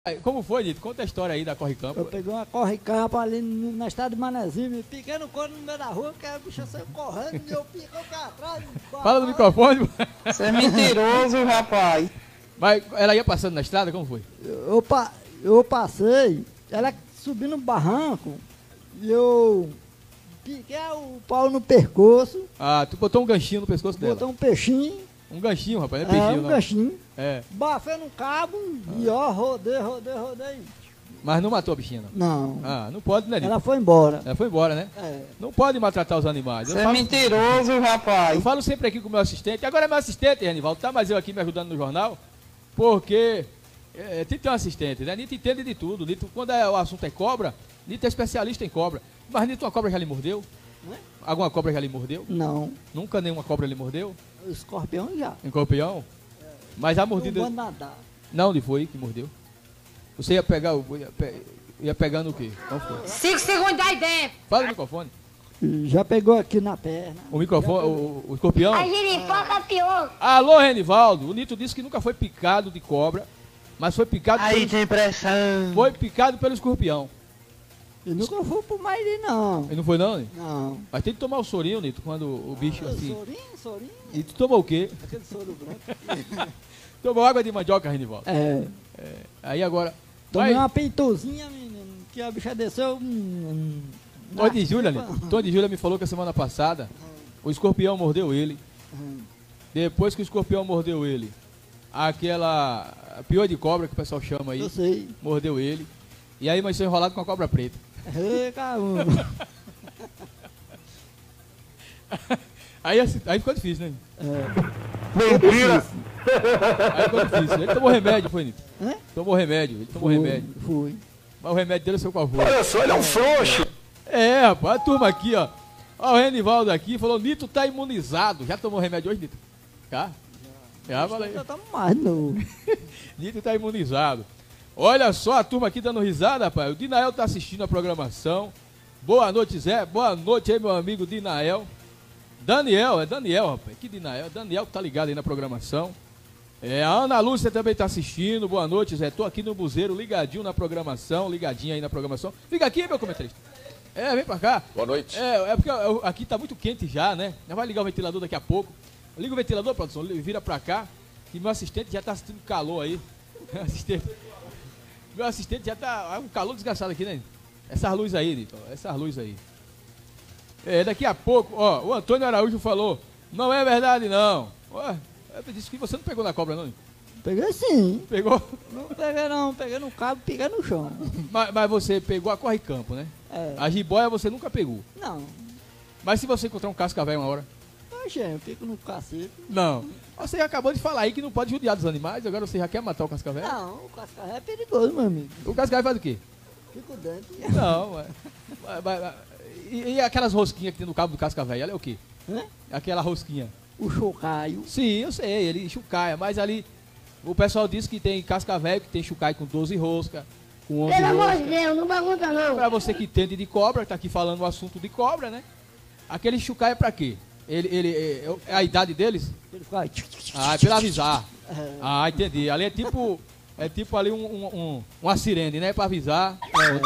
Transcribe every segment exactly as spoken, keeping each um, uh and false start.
Como foi, Nito? Conta a história aí da Corre-Campo. Eu peguei uma corre-campo ali no- na estrada de Manezinho, me piquei no corno no meio da rua, que a bicha saiu correndo e eu piquei o cara atrás. Fala no microfone. Você é mentiroso, rapaz. Mas ela ia passando na estrada, como foi? Eu, eu, pa- eu passei, ela subiu no barranco e eu piquei o pau no pescoço, Ah, tu botou um ganchinho no pescoço dela. botou um peixinho, Um ganchinho, rapaz, não é é, peixinho, um não. ganchinho, É. bafei no cabo e ó, rodei, rodei, rodei. Mas não matou a bichinha, não. Não, Ah, não pode, né, Nito? ela foi embora. Ela foi embora, né? É. Não pode maltratar os animais. Eu Você é falo, mentiroso, eu rapaz. falo sempre aqui com o meu assistente. Agora é meu assistente, Renivaldo, tá? Mas eu aqui me ajudando no jornal. Porque é, tem que ter um assistente, né? Nito entende de tudo. Nito, quando é, o assunto é cobra, Nito é especialista em cobra. Mas Nito, uma cobra já lhe mordeu? Não é? Alguma cobra já lhe mordeu? Não, Nunca nenhuma cobra lhe mordeu? o escorpião já. Em Corpião? Mas a Não mordida... vou nadar. Não, onde foi que mordeu? Você ia pegar o... Ia, pe- ia pegando o quê? Qual foi? Cinco segundos aí dentro. Fala no microfone. Já pegou aqui na perna. O microfone, o, o escorpião. A giripoca pior. Alô, Renivaldo. O Nito disse que nunca foi picado de cobra, mas foi picado Aí pelo, tem pressão. foi picado pelo escorpião. E nunca fui pro Mairi, não. E não foi não, Nito? Não. Mas tem que tomar o sorinho, Nito, quando o bicho Ah, assim... Sorinho, sorinho. E tu tomou o quê? Aquele soro branco. Tomou água de mandioca, Renivaldo. É. Aí agora... Tomei Vai, uma peitozinha, menino, que a bicha desceu. Hum, Tom de Júlia, Nito. Tom de Júlia me falou que a semana passada o escorpião mordeu ele. Hum. Depois que o escorpião mordeu ele, aquela pior de cobra que o pessoal chama aí, Eu sei. mordeu ele. E aí, mas foi enrolado com a cobra preta. Ei, caramba. Aí, assim, aí ficou difícil, né? É. Mentira. Aí ficou difícil. Ele tomou remédio, foi, Nito? Hã? Tomou remédio, ele tomou Fui, remédio. Fui. Mas o remédio dele é seu qual foi? Olha só, ele é um frouxo. É, rapaz, a turma aqui, ó. Ó, o Renivaldo aqui falou, Nito tá imunizado. Já tomou remédio hoje, Nito? Já? Já, falei. Eu tô mais novo. Nito tá imunizado. Olha só a turma aqui dando risada, rapaz. O Dinael tá assistindo a programação. Boa noite, Zé. Boa noite aí, meu amigo Dinael. Daniel, é Daniel, rapaz. Que Dinael? Daniel que tá ligado aí na programação. É, a Ana Lúcia também tá assistindo. Boa noite, Zé. Tô aqui no Buzeiro, ligadinho na programação, ligadinho aí na programação. Fica aqui, meu comentarista. É, vem pra cá. Boa noite. É, é porque eu- aqui tá muito quente já, né? Já vai ligar o ventilador daqui a pouco. Liga o ventilador, produção, vira pra cá. E meu assistente já tá sentindo calor aí. Meu assistente, meu assistente já tá um calor desgraçado aqui, né? Essas luzes aí, Nito, essas luzes aí. É, daqui a pouco, ó, o Antônio Araújo falou, não é verdade não. Ué, eu disse que você não pegou na cobra não, Nito? Peguei sim. Pegou? Não peguei não, peguei no cabo, peguei no chão. Mas, mas você pegou a corre-campo, né? É. A jiboia você nunca pegou. Não. Mas se você encontrar um cascavel uma hora? Oxe, eu fico no cacete. Não. Você acabou de falar aí que não pode judiar dos animais, agora você já quer matar o cascavel? Não, o cascavel é perigoso, meu amigo. O cascavel faz o quê? Fico dentro. Não, mas, mas- mas- e, e aquelas rosquinhas que tem no cabo do cascavel, ela é o quê? Hã? Aquela rosquinha. O chocalho. Sim, eu sei, ele chucaia, mas ali o pessoal diz que tem cascavel, que tem chucaia com doze roscas, com onze Pelo amor de roscas. Deus, não bagunça não. Pra você que entende de cobra, que tá aqui falando o assunto de cobra, né? Aquele chucaia é pra quê? Ele, ele, é, é a idade deles? Ele faz. Ah, é pra avisar. É. Ah, entendi. Ali é tipo, é tipo ali um, um, um- uma sirene, né? Pra avisar.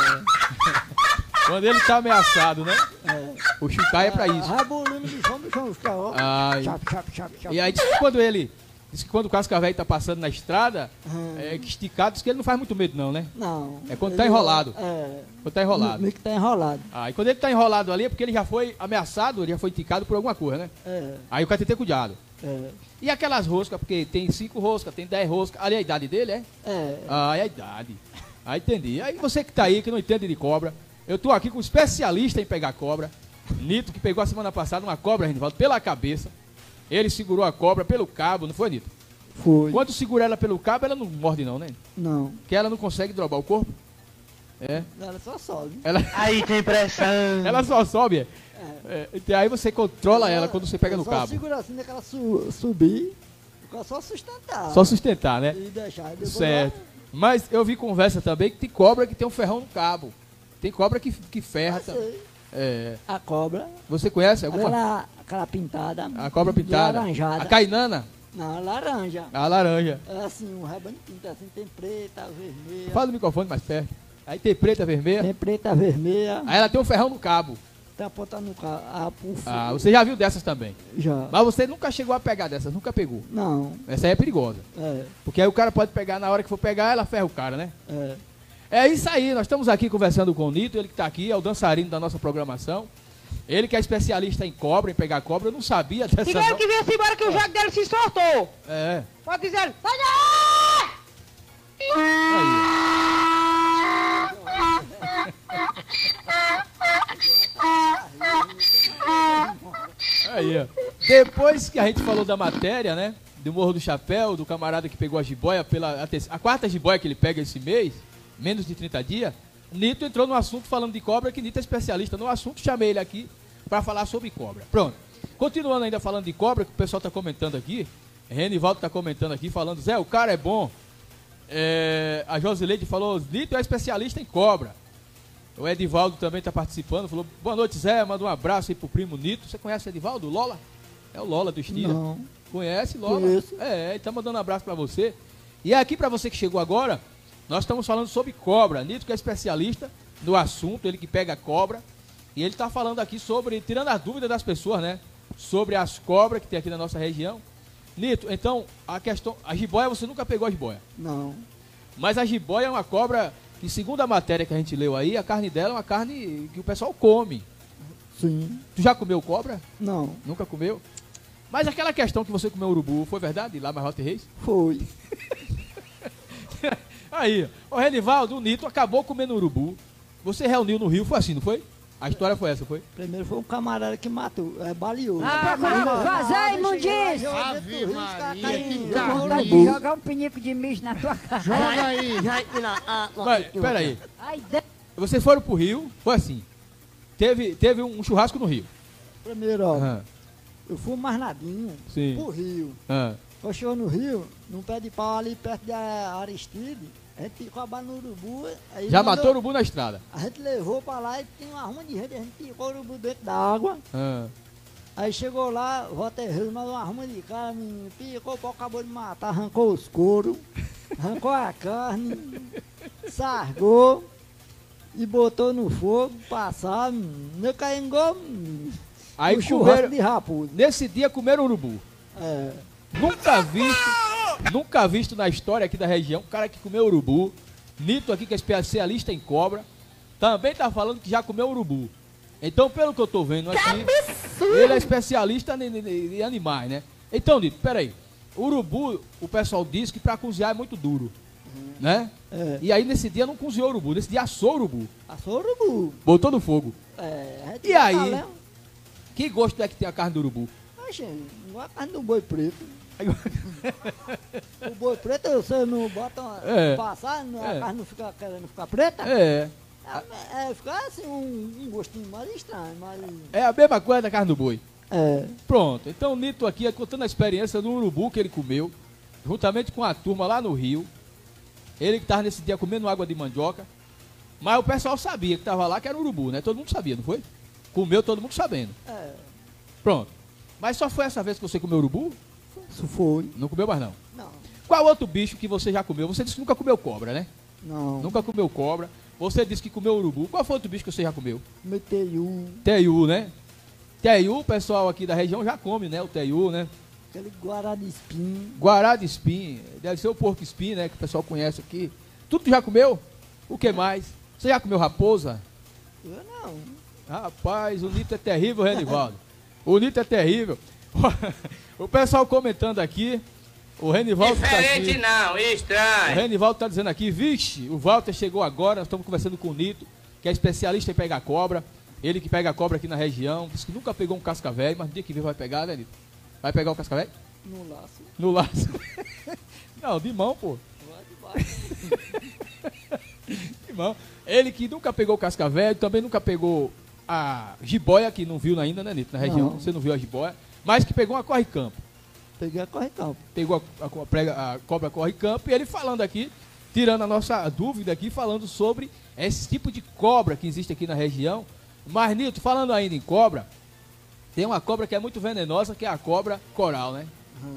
Quando ele tá ameaçado, né? É. O chucaia é pra isso. Rabolino de chão, do chão, os caras. Ai. Chap, chap, chap, chap. E aí diz que quando ele. Diz que quando o cascavel tá passando na estrada, Hum. é que esticado, diz que ele não faz muito medo, não, né? Não. É quando Ele- tá enrolado. É. Quando tá enrolado. Meio que tá enrolado. Ah, e quando ele tá enrolado ali é porque ele já foi ameaçado, ele já foi ticado por alguma coisa, né? É. Aí o cara tem que ter cuidado. É. E aquelas roscas, porque tem cinco roscas, tem dez roscas, ali é a idade dele, é? É. Ah, é a idade. Aí entendi. Aí você que tá aí, que não entende de cobra, eu tô aqui com um especialista em pegar cobra. Nito, que pegou a semana passada uma cobra, Renivaldo, pela cabeça. Ele segurou a cobra pelo cabo, não foi, Nito? Foi. Quando segura ela pelo cabo, ela não morde não, né? Não. Porque ela não consegue drobar o corpo. É. Ela só sobe. Ela, Aí tem pressão. ela só sobe, é. É, então aí você controla ela quando você pega no só cabo. segura assim, daquela su subir. Fica só sustentar. Só sustentar, né? E deixar. Depois Certo. Mas eu vi conversa também que tem cobra que tem um ferrão no cabo. Tem cobra que, que ferra lá, também. sei. É. A cobra. Você conhece alguma? Aquela, aquela pintada. A cobra pintada. Laranjada. A cainana. Não, laranja. A laranja. É assim, um rebanho de tinta, assim, tem preta, vermelha. Fala do microfone mais perto. Aí tem preta, vermelha. Tem preta, vermelha. Aí ela tem um ferrão no cabo. Tem a ponta no carro. Ah, por Ah, você já viu dessas também. Já. Mas você nunca chegou a pegar dessas, nunca pegou. Não, Essa aí é perigosa. é, Porque aí o cara pode pegar, na hora que for pegar, ela ferra o cara, né? é. É isso aí, nós estamos aqui conversando com o Nito, ele que está aqui, é o dançarino da nossa programação. Ele que é especialista em cobra, em pegar cobra, eu não sabia dessa Diga ele não. que venha embora que o jogo dele se soltou. É, Pode dizer ele. Sai daí! aí. Aí, ó. Depois que a gente falou da matéria, né? Do Morro do Chapéu, do camarada que pegou a jiboia, pela, a, te- a quarta jiboia que ele pega esse mês, menos de trinta dias, Nito entrou no assunto falando de cobra, que Nito é especialista no assunto, chamei ele aqui para falar sobre cobra. Pronto. Continuando ainda falando de cobra, que o pessoal está comentando aqui, Renivaldo está comentando aqui, falando, Zé, o cara é bom. É, a Josileide falou, Nito é especialista em cobra. O Edivaldo também está participando, falou, boa noite, Zé, manda um abraço aí pro primo Nito. Você conhece o Edivaldo, o Lola? É o Lola do Estira. Não. Conhece, Lola? Conheço. É, ele tá mandando um abraço para você. E aqui para você que chegou agora, nós estamos falando sobre cobra. Nito que é especialista no assunto, ele que pega cobra. E ele está falando aqui sobre, tirando as dúvidas das pessoas, né? Sobre as cobras que tem aqui na nossa região. Nito, então, a questão, a jiboia, você nunca pegou a jiboia. Não. Mas a jiboia é uma cobra que, segundo a matéria que a gente leu aí, a carne dela é uma carne que o pessoal come. Sim. Tu já comeu cobra? Não. Nunca comeu? Mas aquela questão que você comeu urubu, foi verdade? Lá na Rota Reis? Foi. Aí, o Renivaldo, o Nito, acabou comendo urubu. Você reuniu no Rio, foi assim, não foi? A história foi essa, foi? Primeiro foi um camarada que matou, é, baleou. Ah, Aí, vazar, aí imundice! chegou lá, Ave jogou dentro do rio, Maria, os caras que caíram, carro jogou na lindo. boca. Jogar um pinico de mijo na tua cara. Joga aí. Mas, peraí, Ai, de... vocês foram pro Rio, foi assim. Teve, teve um churrasco no Rio. Primeiro, ó, Ah, eu fui mais nadinho sim. pro Rio. Ah, Quando chegou no Rio, num pé de pau ali perto da Aristide, a gente picou a bala no urubu. Aí já mandou- matou o urubu na estrada. A gente levou pra lá e tinha uma ruma de gente, a gente picou o urubu dentro da água. Ah, Aí chegou lá, volta Reis, mandou uma ruma de cara, menino, picou o pau, acabou de matar, arrancou os couros, arrancou a carne, sargou e botou no fogo, passar, não caiu igual aí o churrasco comeram, de raposa. nesse dia comeram urubu. É, Nunca visto, nunca visto na história aqui da região, um cara que comeu urubu. Nito aqui, que é especialista em cobra, também tá falando que já comeu urubu. Então, pelo que eu tô vendo aqui, ele é especialista em, em- em animais, né? Então, Nito, peraí. Urubu, o pessoal diz que pra cozinhar é muito duro, né? é, E aí, nesse dia, não cozinhou urubu, nesse dia assou urubu, passou o urubu. botou no fogo. É, a gente E aí? tá lá, Que gosto é que tem a carne do urubu? Oxe, igual a carne do boi preto. O boi preto você não bota uma, É. passar, não- a É. carne não fica querendo ficar preta. É, É, é, fica assim um, um gostinho mais estranho, mas. é a mesma coisa da carne do boi. É, Pronto, então o Nito aqui é contando a experiência do urubu que ele comeu, juntamente com a turma lá no Rio. Ele que estava nesse dia comendo água de mandioca. Mas o pessoal sabia que estava lá que era urubu, né? Todo mundo sabia, não foi? Comeu todo mundo sabendo. é, Pronto. Mas só foi essa vez que você comeu urubu? isso foi. Não comeu mais não. Não, Qual outro bicho que você já comeu? Você disse que nunca comeu cobra, né? não. Nunca comeu cobra. Você disse que comeu urubu. Qual foi outro bicho que você já comeu? Meteiu, Teiu, né? Teiu, o pessoal aqui da região já come, né? O teiu, né? aquele guará de espinho. Guará de espinho, deve ser o porco espinho, né? Que o pessoal conhece aqui. Tudo tu já comeu? O que mais? Você já comeu raposa? Eu não. Rapaz, o Nito é terrível, Renivaldo. O Nito é terrível. O pessoal comentando aqui. O Renivaldo tá Diferente aqui. não, O estranho. Renivaldo tá dizendo aqui, vixe, o Walter chegou agora, nós estamos conversando com o Nito, que é especialista em pegar cobra. Ele que pega cobra aqui na região. Disse que nunca pegou um cascavel, mas no dia que vem vai pegar, né, Nito? Vai pegar o cascavel? No laço. No laço. Não, de mão, pô. Lá de baixo. De mão. Ele que nunca pegou o cascavel, também nunca pegou a jiboia, que não viu ainda, né, Nito? Na região, Não. você não viu a jiboia, mas que pegou uma corre-campo. Peguei a corre-campo. Pegou a, a, a prega- a cobra corre-campo e ele falando aqui, tirando a nossa dúvida aqui, falando sobre esse tipo de cobra que existe aqui na região. Mas, Nito, falando ainda em cobra, tem uma cobra que é muito venenosa, que é a cobra coral, né? Hum.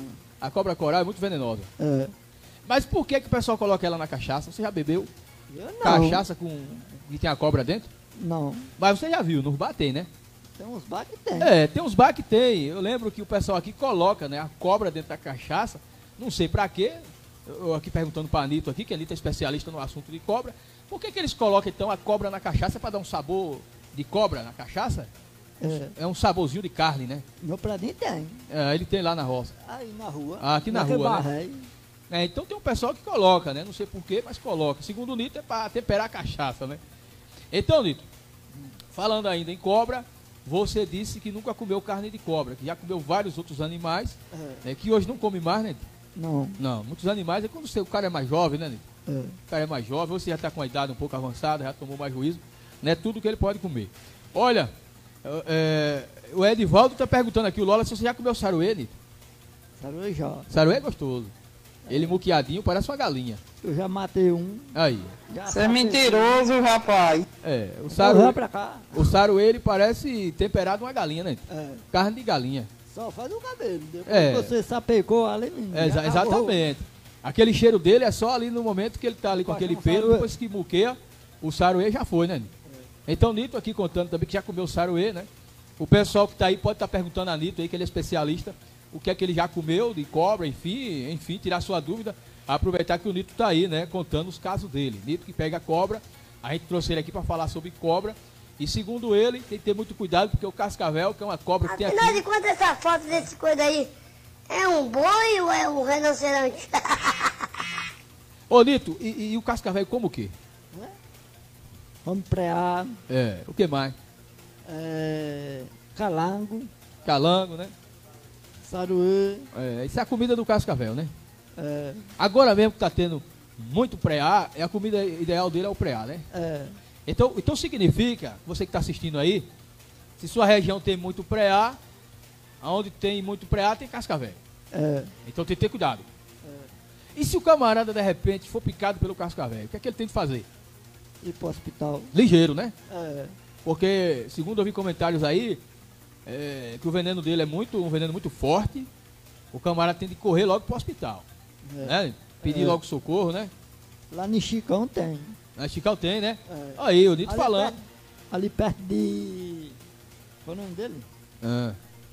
A cobra coral é muito venenosa. É. Mas por que, que o pessoal coloca ela na cachaça? Você já bebeu Eu não. cachaça com que tem a cobra dentro? Não. Mas você já viu, nos bar tem, né? Tem uns bar que tem. É, tem uns bar que tem. Eu lembro que o pessoal aqui coloca, né, a cobra dentro da cachaça. Não sei pra quê. Eu aqui perguntando pra Anito aqui, que a Anito é especialista no assunto de cobra. Por que, que eles colocam então a cobra na cachaça para dar um sabor de cobra na cachaça? É. É um saborzinho de carne, né? Meu pratinho tem. É, ele tem lá na roça. Aí na rua. Ah, aqui na Naquele rua, né? barré. É, então tem um pessoal que coloca, né? Não sei porquê, mas coloca. Segundo o Nito, é para temperar a cachaça, né? Então, Nito, falando ainda em cobra, você disse que nunca comeu carne de cobra, que já comeu vários outros animais, É. né, que hoje não come mais, né, Nito? Não. Não, muitos animais é quando você, o cara é mais jovem, né, Nito? É. O cara é mais jovem, você já está com a idade um pouco avançada, já tomou mais juízo, né? Tudo que ele pode comer. Olha, é, o Edivaldo está perguntando aqui, o Lola, se você já comeu saruê, Nito? Sabe já. Saruê é gostoso. Ele muquiadinho, parece uma galinha. Eu já matei um. Aí. Já Você é sapei- mentiroso, rapaz. É, o Correu saruê, pra cá. o saruê ele parece temperado uma galinha, né? É. Carne de galinha. Só faz o cabelo. Depois É. que você sapecou ali, menino. É, já exa- acabou. exatamente. Aquele cheiro dele é só ali no momento que ele tá ali com Pode aquele um pelo, saruê. depois que muqueia, o saruê já foi, né? Nito? Então, Nito aqui contando também que já comeu saruê, né? O pessoal que tá aí pode estar perguntando a Nito aí, que ele é especialista, o que é que ele já comeu de cobra, enfim, enfim, tirar sua dúvida. Aproveitar que o Nito tá aí, né? Contando os casos dele. Nito que pega a cobra, a gente trouxe ele aqui para falar sobre cobra. E segundo ele, tem que ter muito cuidado, porque o cascavel, que é uma cobra que tem Afinal de aqui. contas, essa foto desse coisa aí é um boi ou é um rinoceronte? Ô, Nito, e, e o cascavel como o quê? Vamos prear, É, o que mais? é, calango, Calango, né? saruê, É, isso é a comida do cascavel, né? é, Agora mesmo que tá tendo muito preá, é a comida ideal dele é o preá, né? é, Então, então significa, você que está assistindo aí, se sua região tem muito preá, aonde tem muito preá tem cascavel. é, Então tem que ter cuidado. E se o camarada de repente for picado pelo cascavel, o que é que ele tem que fazer? ir pro hospital. Ligeiro, né? É, Porque, segundo eu vi comentários aí, é, que o veneno dele é muito, um veneno muito forte, o camarada tem de correr logo pro hospital. é. Né? Pedir É. logo socorro, né? Lá no Chicão tem. Na Chical tem, né? É. Aí, o Nito Ali falando. perto- ali perto de. Qual é o nome dele? Ah,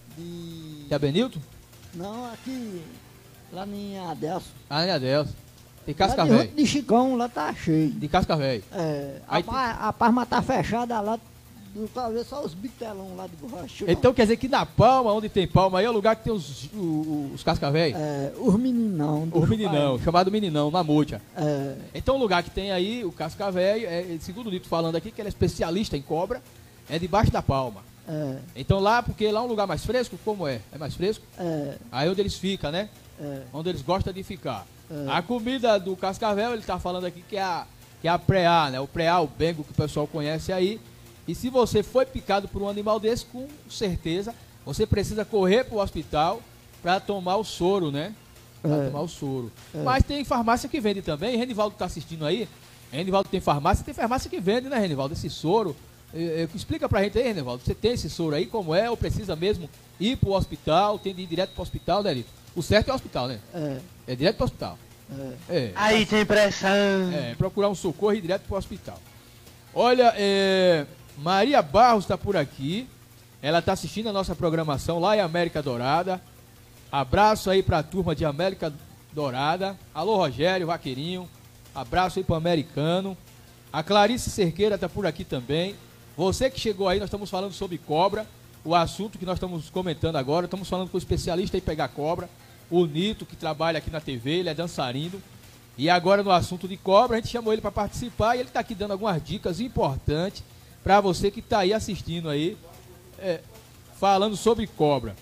De. que é Benilton? Não, aqui. Lá em Adelso. Ah, né, Deus. Tem Lá de, cascavel. de Chicão, lá tá cheio. De cascavel. É, a, Aí tem- pa- a Parma tá fechada lá. Do talvez só os bitelão lá de borracha. Então quer dizer que na Palma, onde tem Palma, aí é o lugar que tem os, o- os cascavéis. É, os meninão. O dos meninão, pais. chamado meninão, na Mútia. É, Então o lugar que tem aí, o cascavéio, é, segundo o Nito falando aqui, que ele é especialista em cobra, é debaixo da Palma. é, Então lá, porque lá é um lugar mais fresco, como é? É mais fresco? é, Aí onde eles ficam, né? é, Onde eles gostam de ficar. É. A comida do cascavel, ele tá falando aqui que é a, que é a preá, né? O preá, o bengo que o pessoal conhece aí. E se você foi picado por um animal desse, com certeza, você precisa correr para o hospital para tomar o soro, né? Para É. tomar o soro. É. Mas tem farmácia que vende também. Renivaldo tá assistindo aí. Renivaldo tem farmácia, tem farmácia que vende, né, Renivaldo? Esse soro. Eh, eh, Explica pra gente aí, Renivaldo. Você tem esse soro aí, como é? Ou precisa mesmo ir pro hospital? Tem de ir direto pro hospital, né, Lito? O certo é o hospital, né? é, É direto pro hospital. é. É. Aí tem pressão. É, procurar um socorro e ir direto pro hospital. Olha, é, Maria Barros está por aqui. Ela está assistindo a nossa programação lá em América Dourada. Abraço aí para a turma de América Dourada. Alô, Rogério, Vaqueirinho. Abraço aí para o americano. A Clarice Cerqueira está por aqui também. Você que chegou aí, nós estamos falando sobre cobra. O assunto que nós estamos comentando agora. Estamos falando com o especialista em pegar cobra. O Nito, que trabalha aqui na T V, ele é dançarino. E agora no assunto de cobra, a gente chamou ele para participar e ele está aqui dando algumas dicas importantes para você que está aí assistindo aí, é, falando sobre cobra.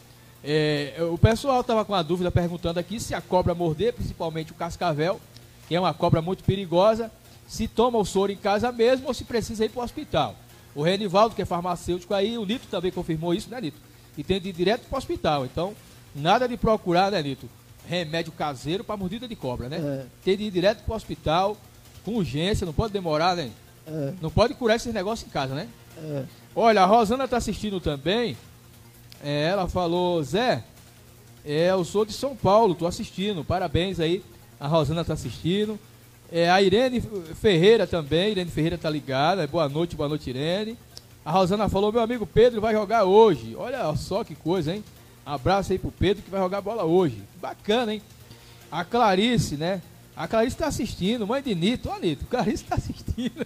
É, o pessoal estava com uma dúvida perguntando aqui se a cobra morder, principalmente o cascavel, que é uma cobra muito perigosa, se toma o soro em casa mesmo ou se precisa ir para o hospital. O Renivaldo, que é farmacêutico aí, o Nito também confirmou isso, né, Nito? E tem de ir direto para o hospital. Então, nada de procurar, né, Nito? Remédio caseiro para mordida de cobra, né? É. Tem de ir direto para o hospital, com urgência, não pode demorar, né? É, Não pode curar esses negócios em casa, né? é, Olha, a Rosana está assistindo também. É, ela falou, Zé, É, eu sou de São Paulo, tô assistindo. Parabéns aí. A Rosana tá assistindo. É, a Irene Ferreira também. Irene Ferreira tá ligada. Boa noite, boa noite, Irene. A Rosana falou, meu amigo Pedro vai jogar hoje. Olha só que coisa, hein? Abraço aí pro Pedro que vai jogar bola hoje. Que bacana, hein? A Clarice, né? A Clarice tá assistindo. Mãe de Nito. Ó, Nito, Clarice tá assistindo.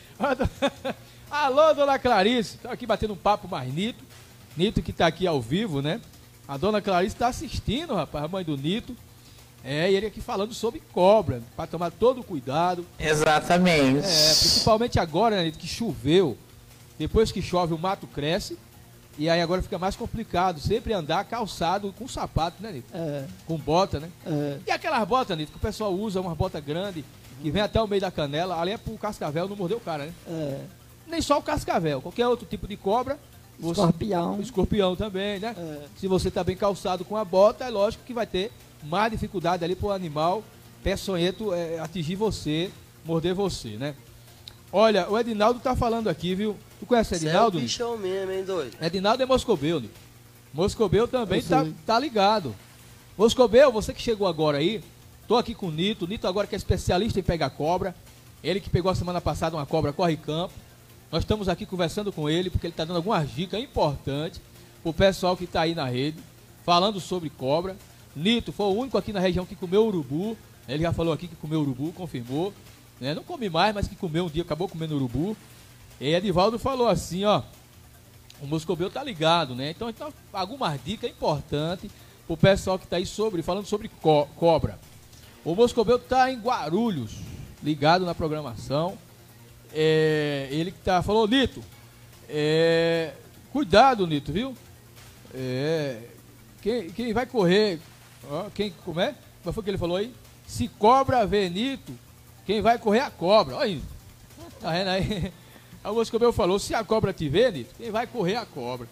Alô, dona Clarice. Tô aqui batendo um papo mais Nito. Nito que tá aqui ao vivo, né? A dona Clarice tá assistindo, rapaz, a mãe do Nito. É, e ele aqui falando sobre cobra, para tomar todo o cuidado. Exatamente. É, principalmente agora, né, Nito, que choveu. Depois que chove, o mato cresce. E aí agora fica mais complicado. Sempre andar calçado com sapato, né, Nito? É, Com bota, né? é. E aquelas botas, Nito, que o pessoal usa, umas botas grandes, que vem até o meio da canela. Ali é pro cascavel não morder o cara, né? É. Nem só o cascavel, qualquer outro tipo de cobra. Você, Escorpião. o escorpião também, né? É. Se você tá bem calçado com a bota, é lógico que vai ter mais dificuldade ali pro animal peçonhento é, atingir você, morder você, né? Olha, o Edinaldo tá falando aqui, viu? Tu conhece o Você é o Edinaldo? bichão mesmo, hein, doido? Edinaldo é Moscobeu, né? Moscobeu também Eu tá, sei. tá ligado. Moscobeu, você que chegou agora aí, tô aqui com o Nito. O Nito agora que é especialista em pegar cobra. Ele que pegou a semana passada uma cobra corre-campo. Nós estamos aqui conversando com ele porque ele está dando algumas dicas importantes pro pessoal que está aí na rede, falando sobre cobra. Nito foi o único aqui na região que comeu urubu. Ele já falou aqui que comeu urubu, confirmou. Né? Não come mais, mas que comeu um dia, acabou comendo urubu. E Edivaldo falou assim, ó. O Moscobeu tá ligado, né? Então, então algumas dicas importantes pro pessoal que tá aí sobre, falando sobre co cobra. O Moscobeu tá em Guarulhos, ligado na programação. É, ele que tá, falou, Nito, é, cuidado, Nito, viu? É, quem, quem vai correr, ó, quem, como é? Como foi que ele falou aí? Se cobra vê Nito, quem vai correr é a cobra. Olha aí, tá vendo aí? Aí o Moscobeu falou, se a cobra te vê, Nito, quem vai correr é a cobra.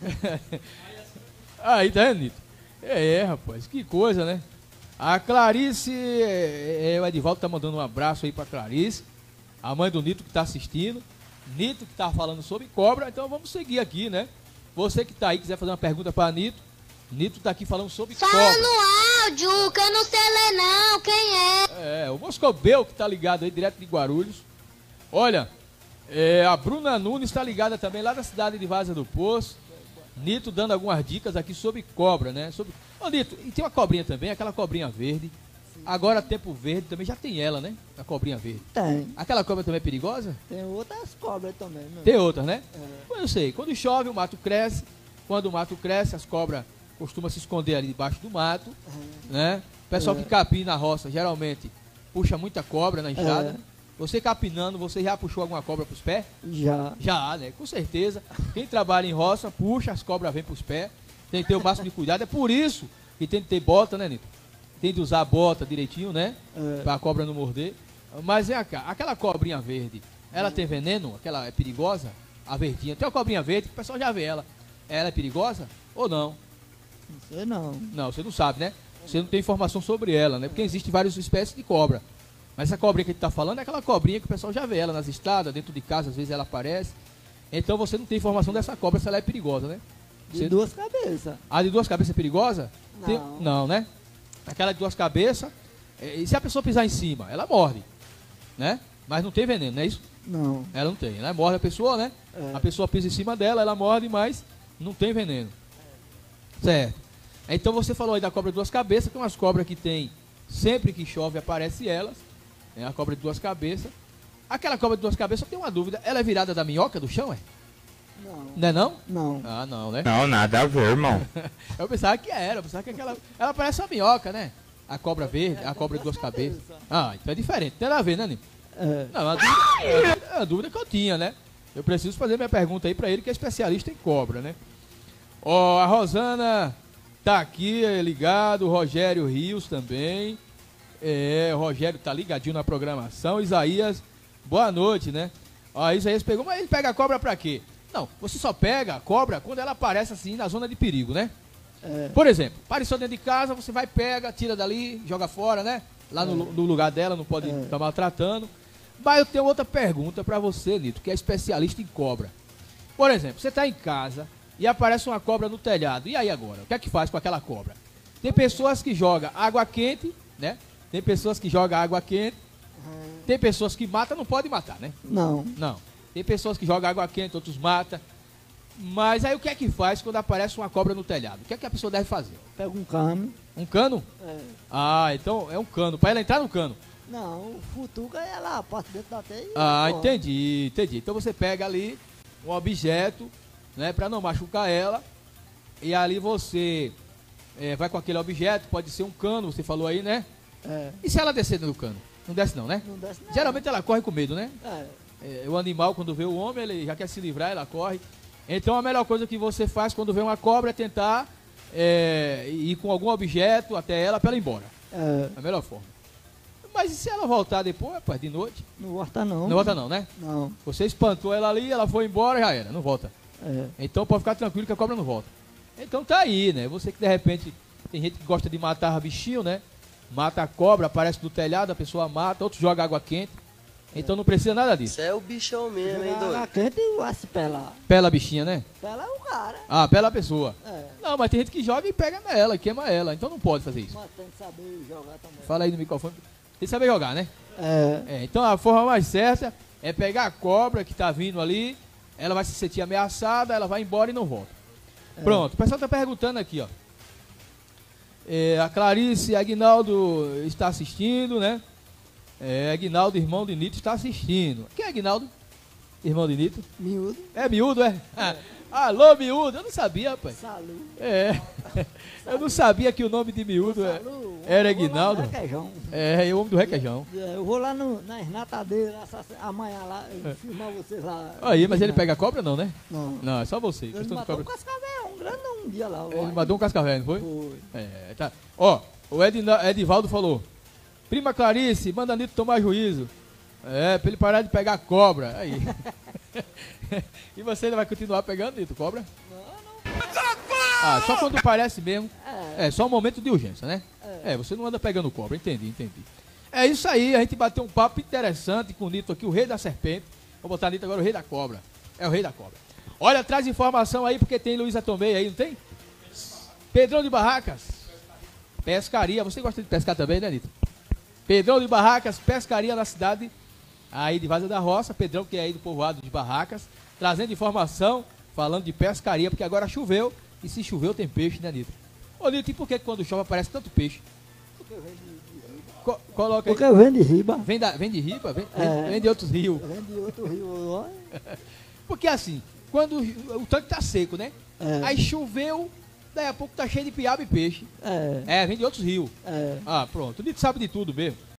Aí, tá vendo, Nito? É, rapaz, que coisa, né? A Clarice, é, é, o Edivaldo tá mandando um abraço aí pra Clarice. A mãe do Nito que está assistindo. Nito que está falando sobre cobra. Então vamos seguir aqui, né? Você que está aí, quiser fazer uma pergunta para Nito. Nito está aqui falando sobre Fala cobra. no áudio, que eu não sei ler não, quem é? É, o Moscobeu que está ligado aí, direto de Guarulhos. Olha, é, a Bruna Nunes está ligada também lá da cidade de Vaza do Poço. Nito dando algumas dicas aqui sobre cobra, né? Sobre... Ô, Nito, e tem uma cobrinha também, aquela cobrinha verde. Agora, tempo verde também já tem ela, né? A cobrinha verde. Tem. Aquela cobra também é perigosa? Tem outras cobras também, meu. Tem outras, né? É. Eu sei, quando chove o mato cresce. Quando o mato cresce, as cobras costumam se esconder ali debaixo do mato, né? O pessoal É. que capina na roça, geralmente, puxa muita cobra na enxada. É. Você capinando, você já puxou alguma cobra pros pés? Já. Já, né? Com certeza. Quem trabalha em roça, puxa, as cobras vêm pros pés. Tem que ter o máximo de cuidado. É por isso que tem que ter bota, né, Nito? Tem de usar a bota direitinho, né? É. Pra cobra não morder. Mas é cá, aquela cobrinha verde, ela tem veneno? Aquela é perigosa? A verdinha. Tem uma cobrinha verde que o pessoal já vê ela. Ela é perigosa ou não? Não sei não. Não, você não sabe, né? Você não tem informação sobre ela, né? Porque existem várias espécies de cobra. Mas essa cobrinha que a gente tá falando é aquela cobrinha que o pessoal já vê ela nas estradas, dentro de casa, às vezes ela aparece. Então você não tem informação dessa cobra se ela é perigosa, né? De Você- duas cabeças. A de duas cabeças é perigosa? Não. Tem- Não, né? Aquela de duas cabeças, é, e se a pessoa pisar em cima, ela morde, né? Mas não tem veneno, não é isso? Não. Ela não tem, ela morde a pessoa, né? É. A pessoa pisa em cima dela, ela morde, mas não tem veneno. Certo. Então você falou aí da cobra de duas cabeças, que é umas cobras que tem, sempre que chove aparece elas, é a cobra de duas cabeças. Aquela cobra de duas cabeças, eu tenho uma dúvida, ela é virada da minhoca do chão, é? Não. Não é não? Não. Ah, não, né? Não, nada a ver, irmão. Eu pensava que era, eu pensava que aquela. Ela parece uma minhoca, né? A cobra verde, a cobra de duas cabeças. Ah, então é diferente, não tem nada a ver, né, Nimo? É. Não, é uma dúvida, é uma dúvida que eu tinha, né? Eu preciso fazer minha pergunta aí pra ele, que é especialista em cobra, né? Ó, a Rosana tá aqui é, ligado, o Rogério Rios também. É, o Rogério tá ligadinho na programação. Isaías, boa noite, né? Ó, Isaías pegou, mas ele pega a cobra pra quê? Não, você só pega a cobra quando ela aparece assim na zona de perigo, né? É. Por exemplo, apareceu dentro de casa, você vai, pega, tira dali, joga fora, né? Lá no, no lugar dela, não pode É. estar maltratando. Mas eu tenho outra pergunta pra você, Nito, que é especialista em cobra. Por exemplo, você tá em casa e aparece uma cobra no telhado. E aí agora? O que é que faz com aquela cobra? Tem pessoas que jogam água quente, né? Tem pessoas que jogam água quente. Tem pessoas que matam, não pode matar, né? Não. Não. Tem pessoas que jogam água quente, outros matam. Mas aí o que é que faz quando aparece uma cobra no telhado? O que é que a pessoa deve fazer? Pega um cano. Um cano? É. Ah, então é um cano. Para ela entrar no cano. Não, o futuca é lá, passa dentro da teia e Ah, corre. entendi, entendi. Então você pega ali um objeto, né, para não machucar ela. E ali você é, vai com aquele objeto, pode ser um cano, você falou aí, né? É. E se ela descer no cano? Não desce não, né? Não desce não. Geralmente ela corre com medo, né? É. É, o animal, quando vê o homem, ele já quer se livrar, ela corre. Então a melhor coisa que você faz quando vê uma cobra é tentar é, ir com algum objeto até ela para ela ir embora. É. É a melhor forma. Mas e se ela voltar depois, rapaz, de noite? Não volta não. Não volta não, né? Não. Você espantou ela ali, ela foi embora, já era, não volta. É. Então pode ficar tranquilo que a cobra não volta. Então tá aí, né? Você que de repente, tem gente que gosta de matar bichinho, né? Mata a cobra, aparece no telhado, a pessoa mata, outro joga água quente. Então não precisa nada disso. Isso é o bichão mesmo, hein, Jogar doido? água quente e vai se pelar. Pela a bichinha, né? Pela é o cara. Ah, pela a pessoa. É. Não, mas tem gente que joga e pega nela, e queima ela. Então não pode fazer isso. Mas tem que saber jogar também. Fala aí no microfone. Tem que saber jogar, né? É. É, então a forma mais certa é pegar a cobra que tá vindo ali, ela vai se sentir ameaçada, ela vai embora e não volta. Pronto, o pessoal tá perguntando aqui, ó. É, a Clarice Aguinaldo está assistindo, né? É, Aguinaldo, irmão de Nito, está assistindo. Quem é Aguinaldo? Irmão de Nito? Miúdo. É miúdo, é? Alô, miúdo? Eu não sabia, rapaz. Salu. É. Eu não sabia que o nome de miúdo é- Salu. era Eu vou lá no Aguinaldo. Requeijão. É, é o homem do requeijão. É, Eu vou lá no, nas natadeiras essa- amanhã lá, eu É. filmar vocês lá. Aí, mas ele pega cobra não, né? Não. Não, é só você. Ele Questão de matou um cobra. cascavel, um grandão um dia lá. Ele mandou um cascavel, não foi? Foi. É, tá. Ó, o Edna- Edivaldo falou: Prima Clarice, manda Nito tomar juízo. É, pra ele parar de pegar cobra. Aí. E você ainda vai continuar pegando, Nito, cobra? Não, não. Ah, só quando parece mesmo. É. É, só um momento de urgência, né? É, você não anda pegando cobra, entendi, entendi. É isso aí, a gente bateu um papo interessante com o Nito aqui, o rei da serpente. Vou botar Nito agora, o rei da cobra. É o rei da cobra. Olha, traz informação aí, porque tem Luísa Tomei aí, não tem? Pedrão de Barracas. Pescaria, você gosta de pescar também, né, Nito? Pedrão de Barracas, pescaria na cidade aí de Vaza da Roça. Pedrão, que é aí do povoado de Barracas, trazendo informação, falando de pescaria, porque agora choveu, e se choveu tem peixe, né, Nito? Ô, Nito, e por que quando chove aparece tanto peixe? Co coloca aí. Porque eu vendo de riba. Vem, da, vem de riba, vem, vem- É. vem de outros rios. Eu vendo de outro rio. Ó. Porque assim, quando o, o tanque tá seco, né? É. Aí choveu, daí a pouco tá cheio de piaba e peixe. É. É, vem de outros rios. É. Ah, pronto. O Nito sabe de tudo mesmo.